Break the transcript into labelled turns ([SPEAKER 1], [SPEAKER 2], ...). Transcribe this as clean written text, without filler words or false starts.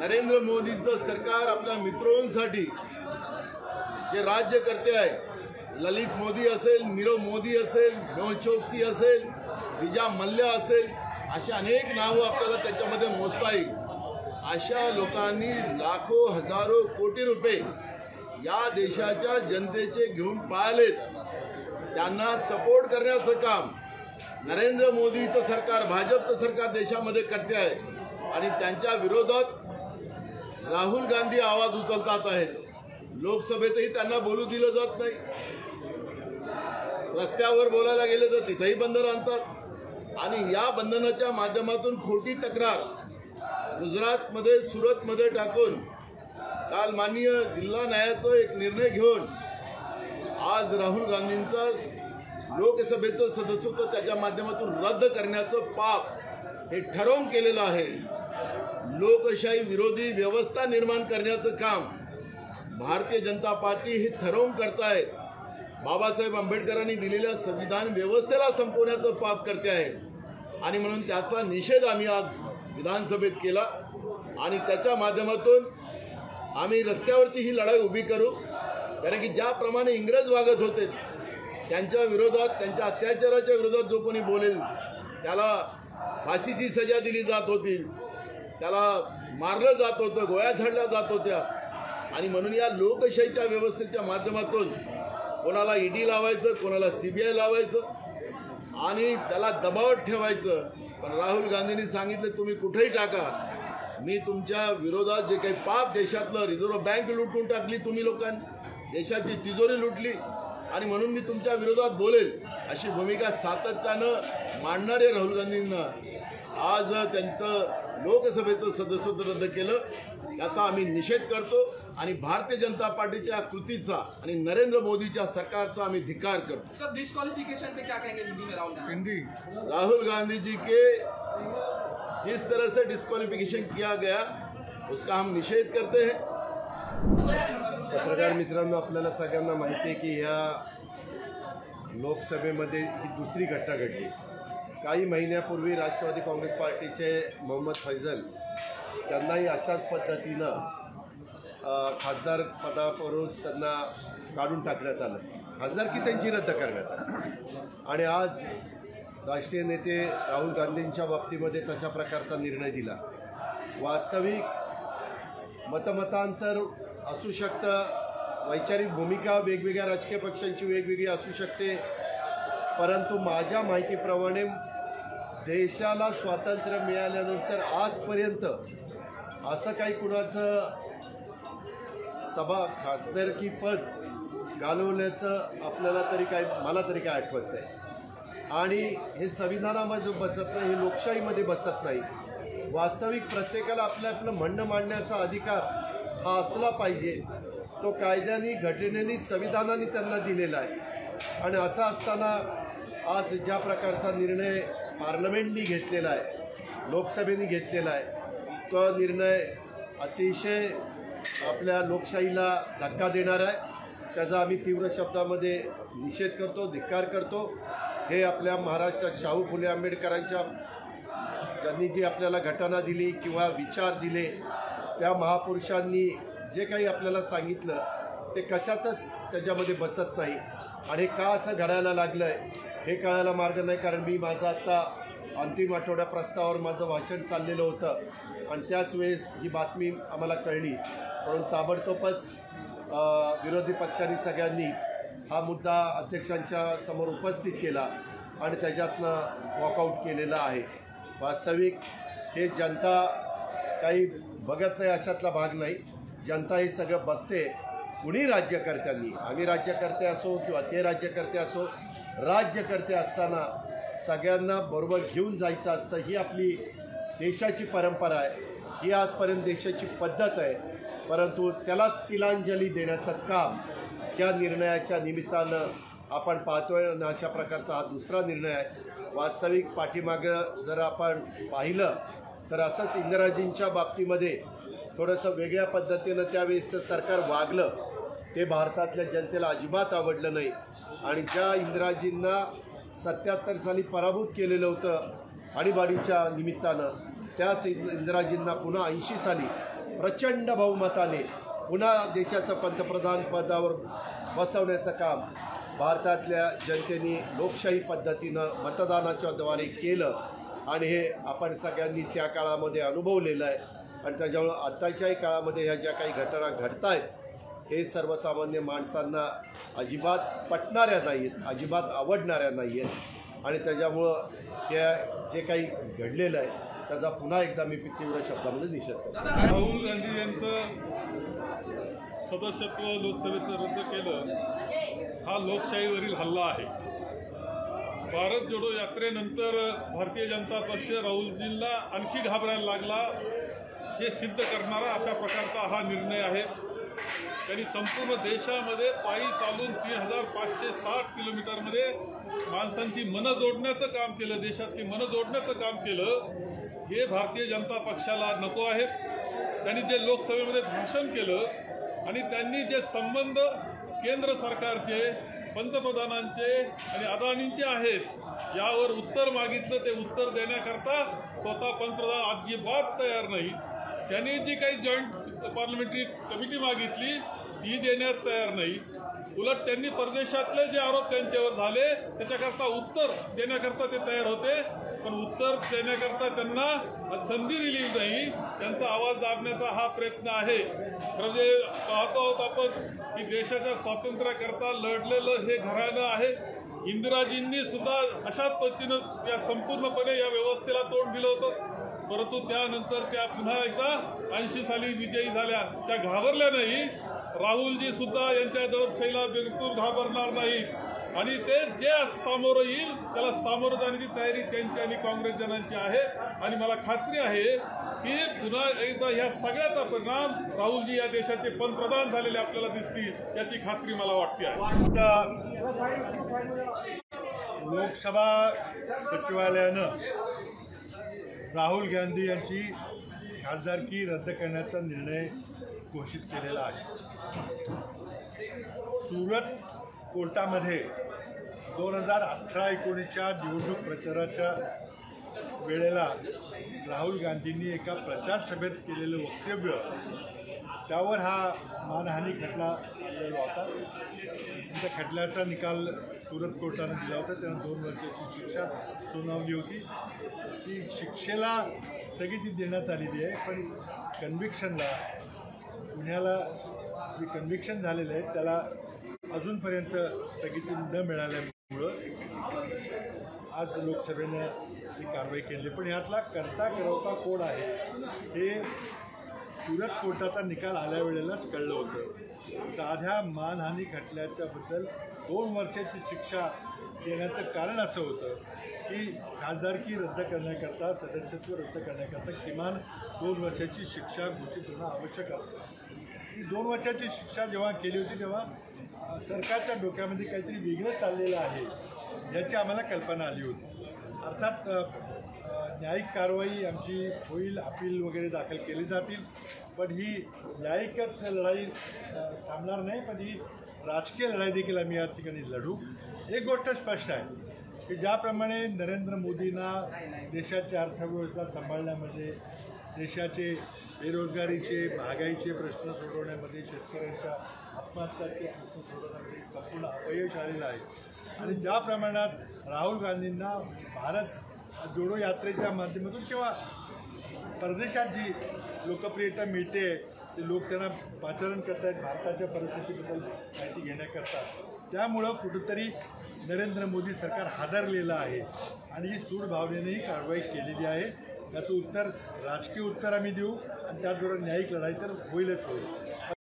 [SPEAKER 1] नरेंद्र मोदींचं सरकार आपल्या मित्रांसाठी जे राज्य करते आहे, ललित मोदी असेल, नीरव मोदी असेल, मेहुल चोक्सी असेल, विजय मल्ल्या असेल, अशी अनेक नावं आपल्याला त्याच्यामध्ये मोजता येईल। अशा लोकांनी लाखो हजारो कोटी रुपये या देशाच्या जनतेचे घेऊन पाळलेत। त्यांना सपोर्ट करण्याचं काम नरेंद्र मोदीचं सरकार, भाजपचं सरकार देशामध्ये करते आहे आणि त्यांच्या विरोधात राहुल गांधी आवाज उचलतात आहेत। लोकसभेतही त्यांना बोलू दिलं जात नाही, रस्त्यावर बोलायला गेले तर तिथेही बंधन आणतात आणि या बंधनाच्या माध्यमातून खोटी तक्रार गुजरातमध्ये, सुरतमध्ये टाकून काल माननीय जिल्हा न्यायालयाचा एक निर्णय घेऊन आज राहुल गांधींचा लोकसभेचं सदस्यत्व त्याच्या माध्यमातून रद्द करण्याचं पाप हे ठरवून केलेलं आहे। लोकशाही विरोधी व्यवस्था निर्माण करण्याचं काम भारतीय जनता पार्टी हे ठरवून करतायत। बाबासाहेब आंबेडकरांनी दिलेल्या संविधान व्यवस्थेला संपवण्याचं पाप करते आहे आणि म्हणून त्याचा निषेध आम्ही आज विधानसभेत केला आणि त्याच्या माध्यमातून आम्ही रस्त्यावरची ही लढाई उभी करू। कारण की ज्याप्रमाणे इंग्रज वागत होते त्यांच्या विरोधात, त्यांच्या अत्याचाराच्या विरोधात जो कोणी बोलेल त्याला फाशीची सजा दिली जात होती, त्याला मारलं जात होतं, गोळ्या झाडल्या जात होत्या आणि म्हणून या लोकशाहीच्या व्यवस्थेच्या माध्यमातून कोणाला ईडी लावायचं, कोणाला सीबीआय लावायचं आणि त्याला दबावात ठेवायचं। पण राहुल गांधींनी सांगितलं तुम्ही कुठेही टाका, मी तुमच्या विरोधात जे काही पाप देशातलं, रिझर्व्ह बँक लुटून टाकली तुम्ही लोकांनी, देशाची तिजोरी लुटली आणि म्हणून मी तुमच्या विरोधात बोलेल अशी भूमिका सातत्यानं मांडणारे राहुल गांधींना आज त्यांचं लोकसभेचं सदस्यत्व रद्द केलं, याचा आम्ही निषेध करतो आणि भारतीय जनता पार्टीच्या कृतीचा आणि नरेंद्र मोदीच्या सरकारचा आम्ही धिक्कार करतो।
[SPEAKER 2] सर, डिस्क्वालिफिकेशन पे क्या कहेंगे हिंदी में
[SPEAKER 1] राहुल गांधी जी के जिस तरह से डिस्क्वालिफिकेशन किया गया उसका हम निषेध करते हैं।
[SPEAKER 3] पत्रकार मित्रांनो, आपल्याला सगळ्यांना माहिती आहे की या लोकसभेमध्ये ही दुसरी घटना घडली। काही महिन्यापूर्वी राष्ट्रवादी काँग्रेस पार्टीचे मोहम्मद फैजल त्यांनाही अशाच पद्धतीनं खासदार पदावरून त्यांना काढून टाकण्यात आलं, खासदारकी त्यांची रद्द करण्यात आली आणि आज राष्ट्रीय नेते राहुल गांधींच्या बाबतीमध्ये तशा प्रकारचा निर्णय दिला। वास्तविक मतमतांतर असू शकतं, वैचारिक भूमिका वेगवेगळ्या राजकीय पक्षांची वेगवेगळी असू शकते, परंतु माझ्या माहितीप्रमाणे देशाला स्वातंत्र्य मिळाल्यानंतर आजपर्यंत असं काही कुणाचं सभा खासदारकी पद घालवल्याचं आपल्याला तरी काय, मला तरी काय आठवत नाही आणि हे संविधानामध्ये बसत नाही, हे लोकशाहीमध्ये बसत नाही। वास्तविक प्रत्येकाला आपलं आपलं म्हणणं मांडण्याचा अधिकार हा असला पाहिजे, तो कायद्याने, घटनेने, संविधानाने त्यांना दिलेला आहे आणि असं असताना आज ज्या प्रकारचा निर्णय पार्लमेंटनी घेतलेला आहे, लोकसभेने घेतलेला आहे, तो निर्णय अतिशय आपल्या लोकशाहीला धक्का देणार आहे। त्याचा आम्ही तीव्र शब्दामध्ये निषेध करतो, धिक्कार करतो। हे आपल्या महाराष्ट्रात शाहू फुले आंबेडकरांच्या ज्यांनी जी आपल्याला घटना दिली किंवा विचार दिले, त्या महापुरुषांनी जे काही आपल्याला सांगितलं ते कशातच त्याच्यामध्ये बसत नाही आणि का असं घडायला लागलं आहे हे कळायला मार्ग नाही। कारण मी माझं आत्ता अंतिम आठवड्या प्रस्तावावर माझं भाषण चाललेलं होतं आणि त्याच वेळेस ही बातमी आम्हाला कळली, म्हणून ताबडतोबच विरोधी पक्षांनी सगळ्यांनी हा मुद्दा अध्यक्षांच्या समोर उपस्थित केला आणि त्याच्यातनं वॉकआउट केलेलं आहे। वास्तविक हे जनता काही बघत नाही अशातला भाग नाही, जनता हे सगळं बघते। कुणी राज्यकर्त्यांनी, आम्ही राज्यकर्ते असो किंवा ते राज्यकर्ते असो, राज्यकर्ते असताना सगळ्यांना बरोबर घेऊन जायचं असतं, ही आपली देशाची परंपरा आहे, ही आजपर्यंत देशाची पद्धत आहे। परंतु त्यालाच तिलांजली देण्याचं काम या निर्णयाच्या निमित्तानं आपण पाहतोय आणि अशा प्रकारचा हा दुसरा निर्णय आहे। वास्तविक पाठीमागं जर आपण पाहिलं तर असंच इंदिराजींच्या बाबतीमध्ये थोडंसं वेगळ्या पद्धतीनं त्यावेळेसचं सरकार वागलं, ते भारतातल्या जनतेला अजिबात आवडलं नाही आणि ज्या इंदिराजींना 77 साली पराभूत केलेलं होतं आणीबाणीच्या निमित्तानं, त्याच इंदिराजींना पुन्हा 80 साली प्रचंड बहुमताने पुन्हा देशाचं पंतप्रधान पदावर बसवण्याचं काम भारतातल्या जनतेने लोकशाही पद्धतीनं मतदानाच्या द्वारे केलं आणि हे आपण सगळ्यांनी त्या काळामध्ये अनुभवलेलं आहे. आणि त्याच्यामुळं आत्ताच्याही काळामध्ये ह्या ज्या काही घटना घडत आहेत हे सर्वसामान्य माणसांना अजिबात पटणाऱ्या नाहीत, अजिबात आवडणाऱ्या नाही आहेत. आणि त्याच्यामुळं हे जे काही घडलेलं आहे त्याचा पुन्हा एकदा मी तीव्र शब्दामध्ये निषेध करतो.
[SPEAKER 4] राहुल गांधी यांचं सदस्यत्व लोकसभेचं रद्द केलं हा लोकशाहीवरील हल्ला आहे. भारत जोडो यात्रेनंतर भारतीय जनता पक्ष राहुलजींना आणखी घाबरायला लागला हे सिद्ध करणारा अशा प्रकारचा हा निर्णय आहे. त्यांनी संपूर्ण देशामध्ये पायी चालून 3560 किलोमीटरमध्ये माणसांची मनं जोडण्याचं काम केलं, देशातली मनं जोडण्याचं काम केलं. हे भारतीय जनता पक्षाला नको आहेत. त्यांनी जे लोकसभेमध्ये भाषण केलं आणि त्यांनी जे संबंध केंद्र सरकारचे, पंतप्रधानांचे आणि अदानींचे आहेत यावर उत्तर मागितलं, ते उत्तर देण्याकरता स्वतः पंतप्रधान अजिबात तयार नाही. त्यांनी जी काही जॉईंट पार्लमेंटरी कमिटी मागितली ती देण्यास तयार नाही. उलट त्यांनी परदेशातले जे आरोप त्यांच्यावर झाले त्याच्याकरता उत्तर देण्याकरता ते तयार होते, पण उत्तर देण्याकरता त्यांना संधी दिली नाही. त्यांचा आवाज दाबण्याचा हा प्रयत्न आहे. म्हणजे पाहतो आहोत आपण की देशाच्या स्वातंत्र्याकरता लढलेलं हे घराणं आहे. इंदिराजींनी सुद्धा अशाच पद्धतीनं या संपूर्णपणे या व्यवस्थेला तोंड दिलं होतं, परंतु त्यानंतर त्या पुन्हा एकदा 80 साली विजयी झाल्या. त्या घाबरल्या नाही. राहुलजी सुद्धा यांच्या दडपशाहीला बिलकुल घाबरणार नाही आणि ते जे सामोरं येईल त्याला सामोरं जाण्याची तयारी त्यांची आणि काँग्रेस जनांची आहे. आणि मला खात्री आहे की पुन्हा एकदा ह्या सगळ्याचा परिणाम राहुलजी या देशाचे पंतप्रधान झालेले आपल्याला दिसतील याची खात्री मला वाटते आहे.
[SPEAKER 5] लोकसभा सचिवालयानं राहुल गांधी यांची खासदारकी रद्द करण्याचा निर्णय घोषित केलेला आहे. सुरत कोर्टामध्ये 2018-19च्या निवडणूक प्रचाराच्या वेळेला राहुल गांधींनी एका प्रचार सभेत केलेलं वक्तव्य त्यावर हा मानहानी खटला चाललेला होता. त्या खटल्याचा निकाल सुरत कोर्टानं दिला होता. त्यांना 2 वर्षाची शिक्षा सुनावली होती. ती शिक्षेला स्थगिती देण्यात आलेली आहे, पण कन्व्हिक्शनला पुण्याला जे कन्व्हिक्शन झालेलं आहे त्याला अजूनपर्यंत स्थगिती न मिळाल्यामुळं आज लोकसभेनं ही कारवाई केली. पण यातला करता करवता कोण आहे हे सुरत कोर्टाचा निकाल आल्या वेळेलाच कळलं होतं. साध्या मानहानी खटल्याच्याबद्दल 2 वर्षाची शिक्षा देण्याचं कारण असं होतं की खासदारकी रद्द करण्याकरता, सदस्यत्व रद्द करण्याकरता किमान 2 वर्षाची शिक्षा घोषित होणं आवश्यक असतं. ती 2 वर्षाची शिक्षा जेव्हा केली होती तेव्हा सरकारच्या डोक्यामध्ये काहीतरी वेगळं चाललेलं आहे याची आम्हाला कल्पना आली होती. अर्थात न्यायिक कारवाई आमची होईल, अपील वगैरे दाखल केली जातील, पण ही न्यायिकच लढाई थांबणार नाही, पण ही राजकीय लढाई देखील आम्ही या ठिकाणी लढू. एक गोष्ट स्पष्ट आहे की ज्याप्रमाणे नरेंद्र मोदींना देशाची अर्थव्यवस्था सांभाळण्यामध्ये, देशाचे बेरोजगारीचे, महागाईचे प्रश्न सोडवण्यामध्ये, शेतकऱ्यांच्या आत्महत्याचे प्रश्न सोडवण्यामध्ये संपूर्ण अपयश आलेलं आहे. आणि ज्या प्रमाणात राहुल गांधींना भारत जोडो यात्रेच्या माध्यमातून किंवा परदेशात जी लोकप्रियता मिळते ते लोक त्यांना पाचारण करत आहेत भारताच्या परिस्थितीबद्दल माहिती घेण्याकरता. त्यामुळं कुठंतरी नरेंद्र मोदी सरकार हादरलेलं आहे आणि ही सूड भावनेने ही कारवाई केलेली आहे. याचं उत्तर राजकीय उत्तर आम्ही देऊ आणि त्याचबरोबर न्यायिक लढाई तर होईलच होईल.